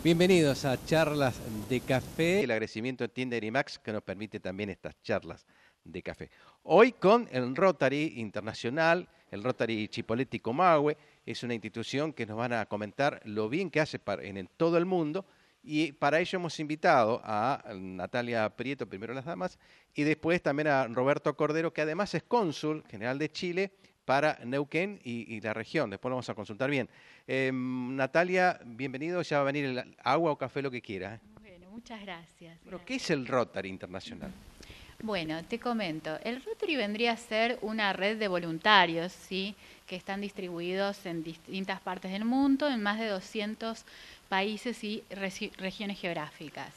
Bienvenidos a Charlas de Café. El agradecimiento a Tinder y Max que nos permite también estas charlas de café. Hoy con el Rotary Internacional, el Rotary Chipoleti Comahue, es una institución que nos van a comentar lo bien que hace en todo el mundo, y para ello hemos invitado a Natalia Prieto, primero las damas, y después también a Roberto Cordero, que además es cónsul general de Chile para Neuquén y la región. Después lo vamos a consultar bien. Natalia, bienvenido. Ya va a venir el agua o café, lo que quiera. Bueno, muchas gracias. Bueno, ¿qué es el Rotary Internacional? Bueno, te comento. El Rotary vendría a ser una red de voluntarios, ¿sí?, que están distribuidos en distintas partes del mundo, en más de 200 países y regiones geográficas.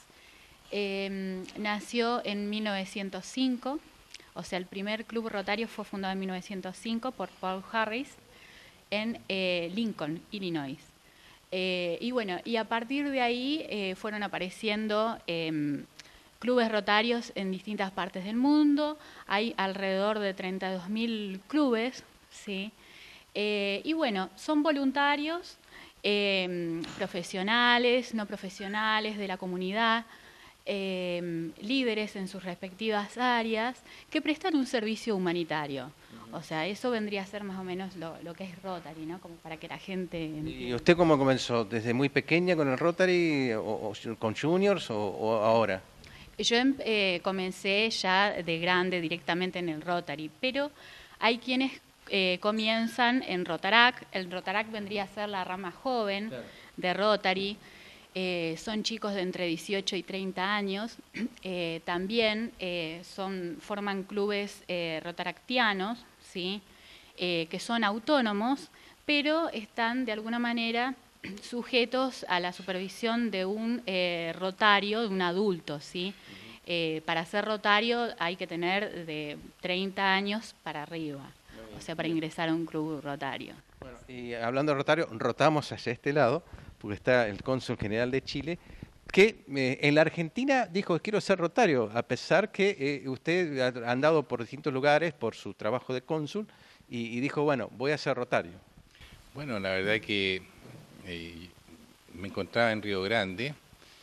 Nació en 1905, o sea, el primer club rotario fue fundado en 1905 por Paul Harris en Lincoln, Illinois. Y bueno, y a partir de ahí fueron apareciendo clubes rotarios en distintas partes del mundo. Hay alrededor de 32.000 clubes, ¿sí? Y bueno, son voluntarios, profesionales, no profesionales, de la comunidad, líderes en sus respectivas áreas, que prestan un servicio humanitario. O sea, eso vendría a ser más o menos lo que es Rotary, ¿no? Como para que la gente entienda. ¿Y usted cómo comenzó? ¿Desde muy pequeña con el Rotary o con juniors o ahora? Yo comencé ya de grande directamente en el Rotary, pero hay quienes comienzan en Rotarac. El Rotarac vendría a ser la rama joven de Rotary. Son chicos de entre 18 y 30 años. También forman clubes rotaractianos, ¿sí?, que son autónomos, pero están de alguna manera sujetos a la supervisión de un rotario, de un adulto, ¿sí? Para ser rotario hay que tener de 30 años para arriba, o sea, para ingresar a un club rotario. Bueno, y hablando de rotario, rotamos hacia este lado, porque está el cónsul general de Chile, que en la Argentina dijo, quiero ser rotario, a pesar que usted ha andado por distintos lugares por su trabajo de cónsul, y dijo, bueno, voy a ser rotario. Bueno, la verdad que me encontraba en Río Grande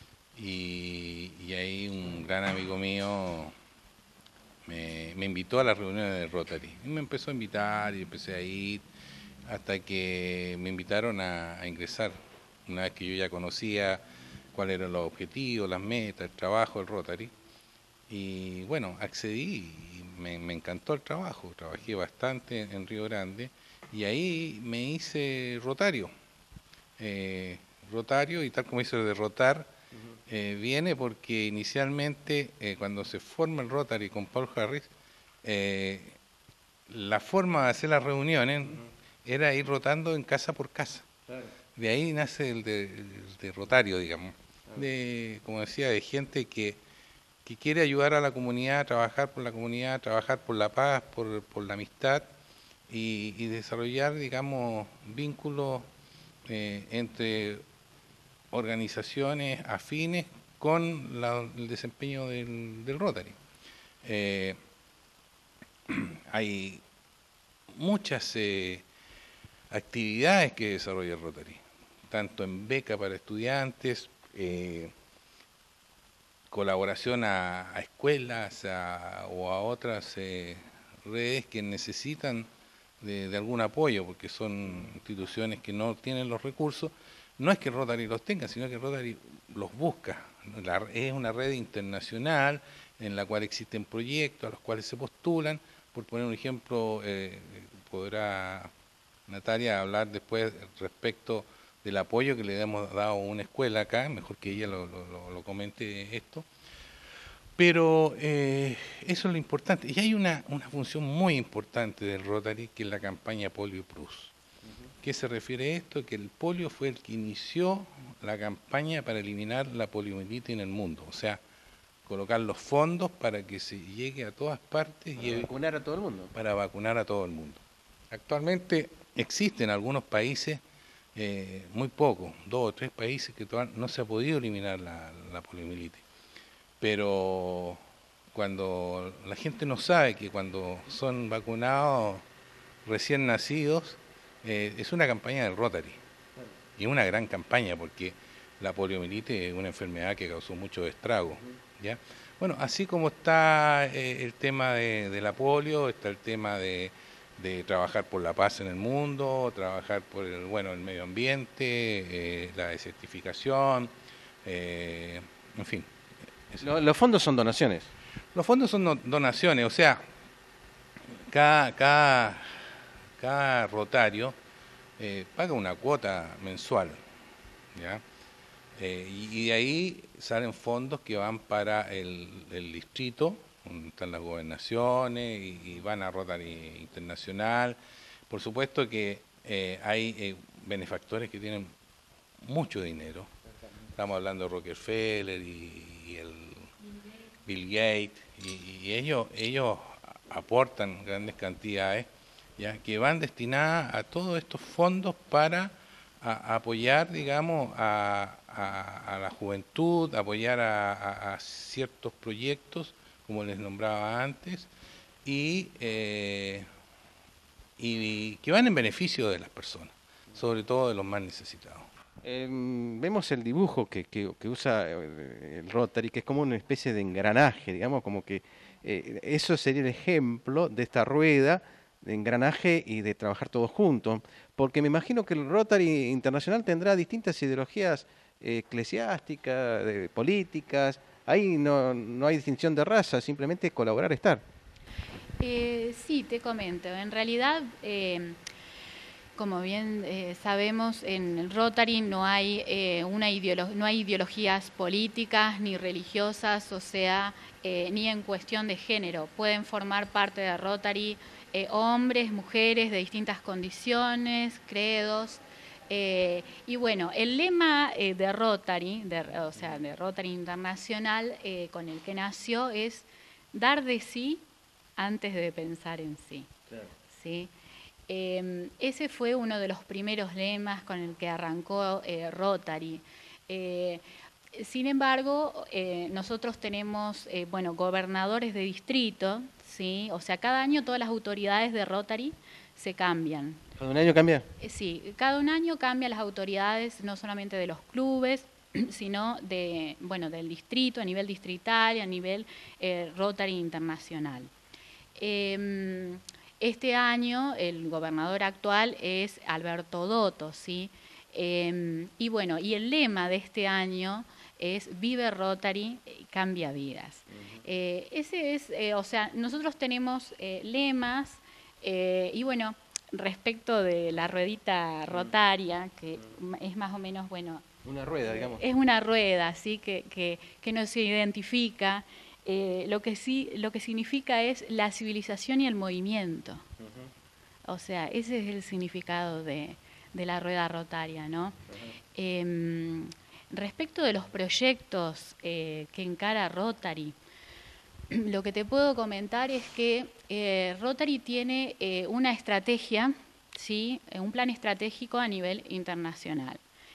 y ahí un gran amigo mío me invitó a las reuniones de Rotary. Y me empezó a invitar y empecé a ir hasta que me invitaron a ingresar. Una vez que yo ya conocía cuáles eran los objetivos, las metas, el trabajo del Rotary. Y bueno, accedí y me encantó el trabajo. Trabajé bastante en Río Grande y ahí me hice rotario. Rotario, y tal como hizo de rotar, viene porque inicialmente cuando se forma el Rotary con Paul Harris, la forma de hacer las reuniones era ir rotando en casa por casa. De ahí nace el de rotario, digamos, como decía, de gente que quiere ayudar a la comunidad, trabajar por la comunidad, trabajar por la paz, por la amistad y desarrollar, digamos, vínculos entre organizaciones afines con el desempeño del Rotary. Hay muchas actividades que desarrolla el Rotary, tanto en beca para estudiantes, colaboración a escuelas o a otras redes que necesitan de algún apoyo, porque son instituciones que no tienen los recursos. No es que Rotary los tenga, sino que Rotary los busca. Es una red internacional en la cual existen proyectos a los cuales se postulan. Por poner un ejemplo, podrá Natalia hablar después respecto del apoyo que le hemos dado a una escuela acá, mejor que ella lo comente esto. Pero eso es lo importante. Y hay una función muy importante del Rotary, que es la campaña Polio Plus. ¿Qué se refiere a esto? Que el polio fue el que inició la campaña para eliminar la poliomielitis en el mundo. O sea, colocar los fondos para que se llegue a todas partes. Para vacunar a todo el mundo. Para vacunar a todo el mundo. Actualmente existen algunos países, muy pocos, 2 o 3 países que todavía no se ha podido eliminar la poliomielitis. Pero cuando la gente no sabe que cuando son vacunados recién nacidos, es una campaña del Rotary. Y es una gran campaña porque la poliomielitis es una enfermedad que causó mucho estrago, ¿ya? Bueno, así como está el tema de la polio, está el tema de trabajar por la paz en el mundo, trabajar por el medio ambiente, la desertificación, en fin. Los fondos son donaciones. Los fondos son donaciones, o sea, cada rotario paga una cuota mensual, ¿ya? Y de ahí salen fondos que van para el distrito, donde están las gobernaciones, y van a Rotary Internacional. Por supuesto que hay benefactores que tienen mucho dinero. Estamos hablando de Rockefeller y el Bill Gates, y ellos aportan grandes cantidades, ¿ya?, que van destinadas a todos estos fondos para apoyar, digamos, a la juventud, apoyar a ciertos proyectos, como les nombraba antes, y que van en beneficio de las personas, sobre todo de los más necesitados. Vemos el dibujo que usa el Rotary, que es como una especie de engranaje, digamos, como que eso sería el ejemplo de esta rueda de engranaje y de trabajar todos juntos, porque me imagino que el Rotary Internacional tendrá distintas ideologías eclesiásticas, políticas, ahí no hay distinción de raza, simplemente colaborar, estar. Sí, te comento, en realidad... como bien sabemos, en el Rotary no hay no hay ideologías políticas ni religiosas, o sea, ni en cuestión de género. Pueden formar parte de Rotary hombres, mujeres de distintas condiciones, credos. Y bueno, el lema de Rotary, o sea, de Rotary Internacional, con el que nació, es dar de sí antes de pensar en sí. Claro. ¿Sí? Ese fue uno de los primeros lemas con el que arrancó Rotary. Sin embargo, nosotros tenemos gobernadores de distrito, ¿sí? O sea, cada año todas las autoridades de Rotary se cambian. ¿Cada un año cambia? Sí, cada un año cambian las autoridades, no solamente de los clubes, sino del distrito, a nivel distrital y a nivel Rotary Internacional. Este año el gobernador actual es Alberto Dotto, ¿sí? Y el lema de este año es Vive Rotary, cambia vidas. Ese es, nosotros tenemos lemas respecto de la ruedita rotaria, que es más o menos, una rueda, digamos. Es una rueda, ¿sí? que nos identifica. Lo que significa es la civilización y el movimiento. O sea, ese es el significado de la rueda rotaria, ¿no? Respecto de los proyectos que encara Rotary, lo que te puedo comentar es que Rotary tiene una estrategia, ¿sí? Un plan estratégico a nivel internacional.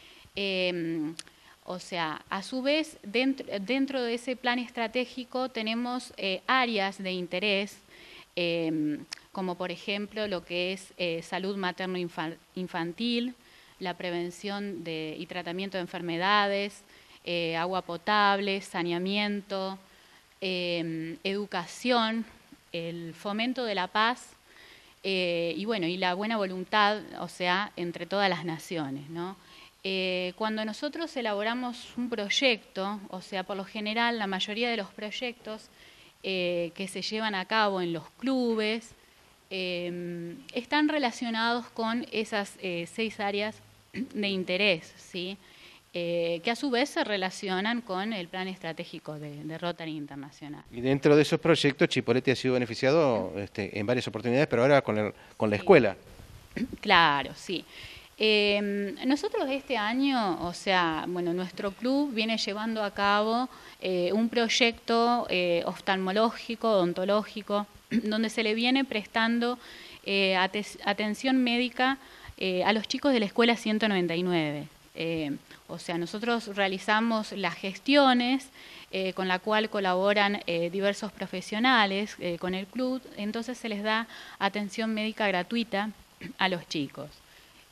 O sea, a su vez, dentro de ese plan estratégico tenemos áreas de interés, como por ejemplo lo que es salud materno-infantil, la prevención y tratamiento de enfermedades, agua potable, saneamiento, educación, el fomento de la paz y la buena voluntad, o sea, entre todas las naciones, ¿no? Cuando nosotros elaboramos un proyecto, o sea, por lo general la mayoría de los proyectos que se llevan a cabo en los clubes están relacionados con esas 6 áreas de interés, ¿sí? Que a su vez se relacionan con el plan estratégico de Rotary Internacional. Y dentro de esos proyectos Chipoleti ha sido beneficiado en varias oportunidades, pero ahora con la escuela. Claro, sí. Nosotros este año, o sea, nuestro club viene llevando a cabo un proyecto oftalmológico, odontológico, donde se le viene prestando atención médica a los chicos de la escuela 199. O sea, nosotros realizamos las gestiones con la cual colaboran diversos profesionales con el club, entonces se les da atención médica gratuita a los chicos.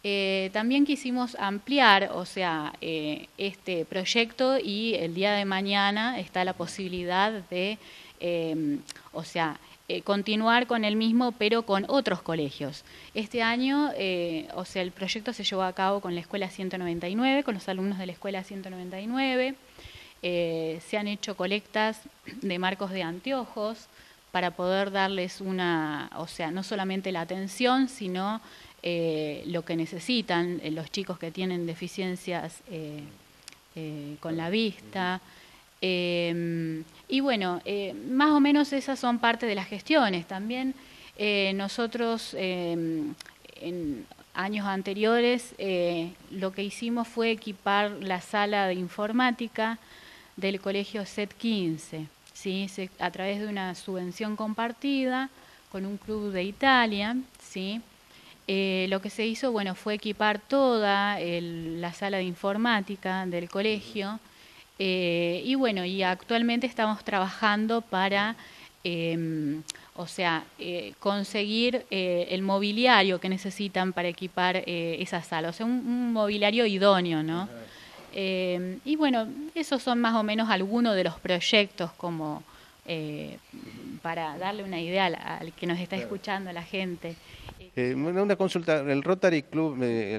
También quisimos ampliar, o sea, este proyecto, y el día de mañana está la posibilidad de, o sea, continuar con el mismo, pero con otros colegios. Este año, o sea, el proyecto se llevó a cabo con la Escuela 199, con los alumnos de la Escuela 199. Se han hecho colectas de marcos de anteojos para poder darles una, o sea, no solamente la atención, sino lo que necesitan los chicos que tienen deficiencias con la vista. Y bueno, más o menos esas son parte de las gestiones. También nosotros en años anteriores lo que hicimos fue equipar la sala de informática del colegio SET 15, ¿sí? A través de una subvención compartida con un club de Italia, ¿sí? Lo que se hizo, bueno, fue equipar toda la sala de informática del colegio, y bueno, y actualmente estamos trabajando para, o sea, conseguir el mobiliario que necesitan para equipar esa sala, o sea, un mobiliario idóneo, ¿no? Y bueno, esos son más o menos algunos de los proyectos, como para darle una idea al que nos está escuchando, a la gente. Una consulta, el Rotary Club,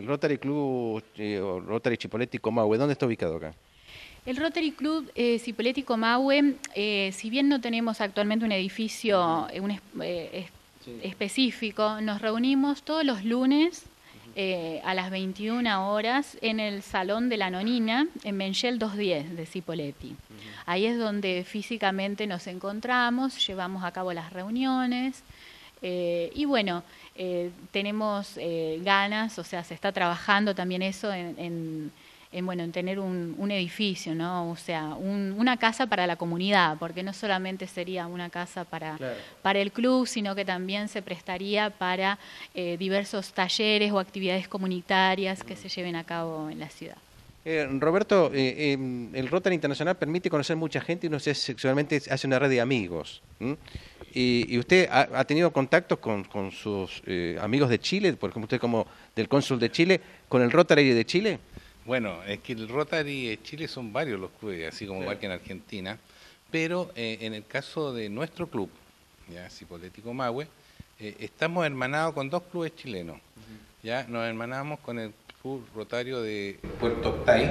o Rotary Chipoleti Comahue, ¿dónde está ubicado acá? El Rotary Club Cipolletti Comahue, si bien no tenemos actualmente un edificio específico, nos reunimos todos los lunes a las 21 horas en el Salón de la Nonina, en Benchel 210 de Cipolletti. Ahí es donde físicamente nos encontramos, llevamos a cabo las reuniones, y bueno, tenemos ganas, o sea, se está trabajando también eso en tener un edificio, ¿no? O sea, una casa para la comunidad, porque no solamente sería una casa para el club, sino que también se prestaría para diversos talleres o actividades comunitarias que se lleven a cabo en la ciudad. Roberto, el Rotary Internacional permite conocer mucha gente y uno sexualmente hace una red de amigos. Y usted ha tenido contactos con sus amigos de Chile, por ejemplo, usted como del cónsul de Chile, con el Rotary de Chile. Bueno, es que el Rotary de Chile son varios los clubes, así como igual que en Argentina, pero en el caso de nuestro club, ya Cipolletti Comahue, estamos hermanados con dos clubes chilenos. Ya nos hermanamos con el Club Rotario de Puerto Octay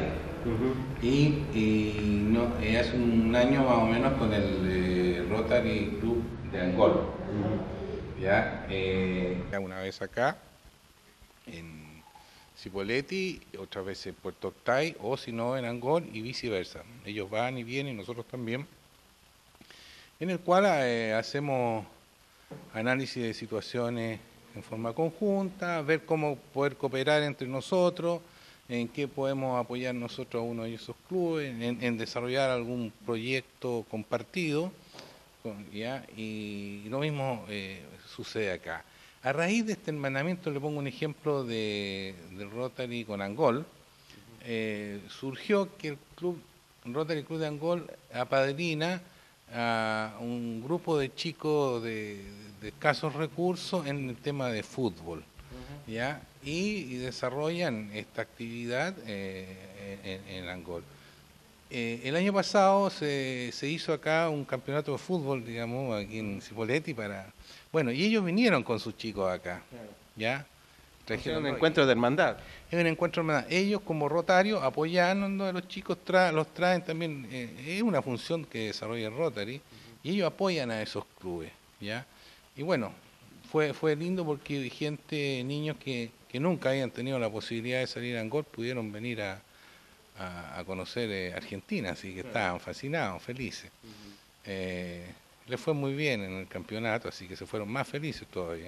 y hace un año más o menos con el Rotary Club de Angol. Ya una vez acá en Cipolletti, otra vez en Puerto Octay, o si no en Angol, y viceversa. Ellos van y vienen, y nosotros también, en el cual hacemos análisis de situaciones en forma conjunta, ver cómo poder cooperar entre nosotros, en qué podemos apoyar nosotros a uno de esos clubes, en desarrollar algún proyecto compartido, ¿ya? Y lo mismo sucede acá. A raíz de este hermanamiento, le pongo un ejemplo del Rotary con Angol, surgió que el Rotary Club de Angol apadrina a un grupo de chicos de escasos recursos en el tema de fútbol, ¿ya? Y desarrollan esta actividad en Angol. El año pasado se hizo acá un campeonato de fútbol, digamos, aquí en Cipolletti bueno, y ellos vinieron con sus chicos acá, ¿ya? Trajeron un encuentro de hermandad. Es un encuentro de hermandad. Ellos como Rotarios apoyando a los chicos, los traen también, es una función que desarrolla el Rotary, y ellos apoyan a esos clubes, ¿ya? Y bueno, fue lindo porque niños que nunca habían tenido la posibilidad de salir a Angol, pudieron venir a conocer Argentina, así que estaban fascinados, felices. Les fue muy bien en el campeonato, así que se fueron más felices todavía.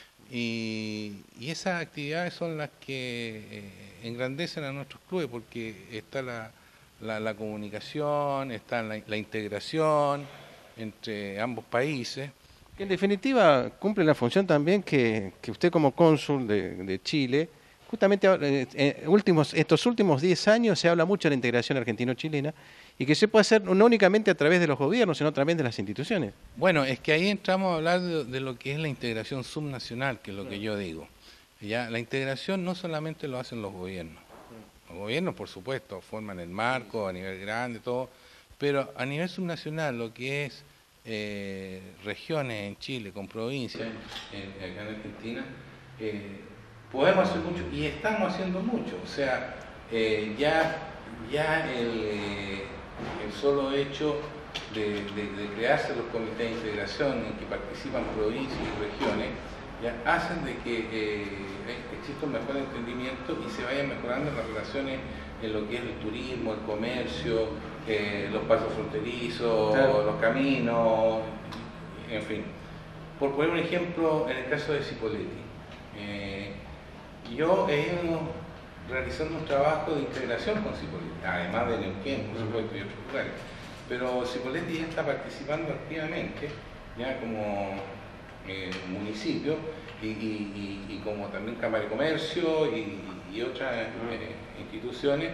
Y esas actividades son las que engrandecen a nuestros clubes, porque está la comunicación, está la integración entre ambos países. Que en definitiva cumple la función también que usted como cónsul de Chile, justamente estos últimos 10 años se habla mucho de la integración argentino-chilena y que se puede hacer no únicamente a través de los gobiernos, sino también de las instituciones. Bueno, es que ahí entramos a hablar de lo que es la integración subnacional, que es lo que yo digo. Ya, la integración no solamente lo hacen los gobiernos. Los gobiernos, por supuesto, forman el marco a nivel grande, todo, pero a nivel subnacional, lo que es regiones en Chile, con provincias, acá en Argentina, podemos hacer mucho y estamos haciendo mucho. O sea, ya el solo hecho de crearse los comités de integración en que participan provincias y regiones, ya hacen de que exista un mejor entendimiento y se vayan mejorando las relaciones en lo que es el turismo, el comercio, los pasos fronterizos, claro, los caminos, en fin. Por poner un ejemplo, en el caso de Cipolletti, yo he ido realizando un trabajo de integración con Cipolletti, además de Neuquén, por supuesto, y otros lugares, pero Cipolletti ya está participando activamente, ya como municipio y como también Cámara de Comercio y otras instituciones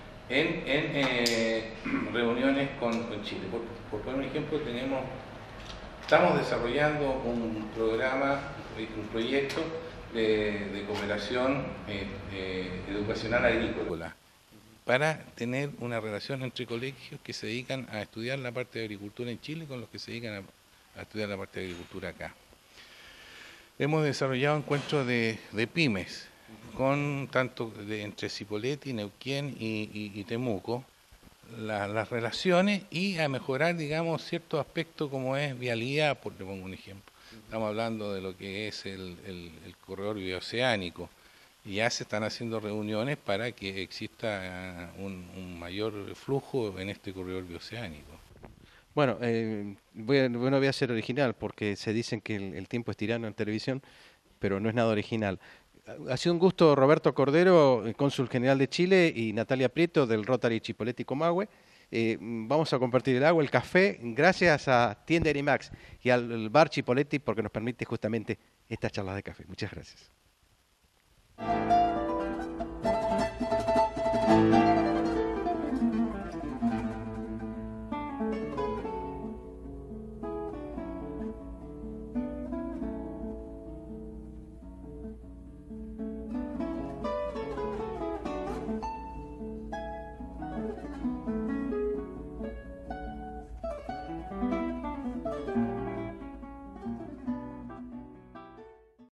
en reuniones con Chile. Por poner un ejemplo, estamos desarrollando un programa, un proyecto de cooperación educacional agrícola para tener una relación entre colegios que se dedican a estudiar la parte de agricultura en Chile con los que se dedican a estudiar la parte de agricultura acá. Hemos desarrollado encuentros de pymes, con tanto entre Cipolletti, Neuquén y Temuco, las relaciones y a mejorar, digamos, ciertos aspectos como es vialidad, por le pongo un ejemplo. Estamos hablando de lo que es el corredor bioceánico. Y ya se están haciendo reuniones para que exista un mayor flujo en este corredor bioceánico. Bueno, voy a ser original porque se dicen que el tiempo es tirano en televisión, pero no es nada original. Ha sido un gusto, Roberto Cordero, cónsul general de Chile, y Natalia Prieto del Rotary Chipolletti Comahue. Vamos a compartir el agua, el café, gracias a Tienda Erimax y al bar Chipolletti porque nos permite justamente estas charlas de café. Muchas gracias.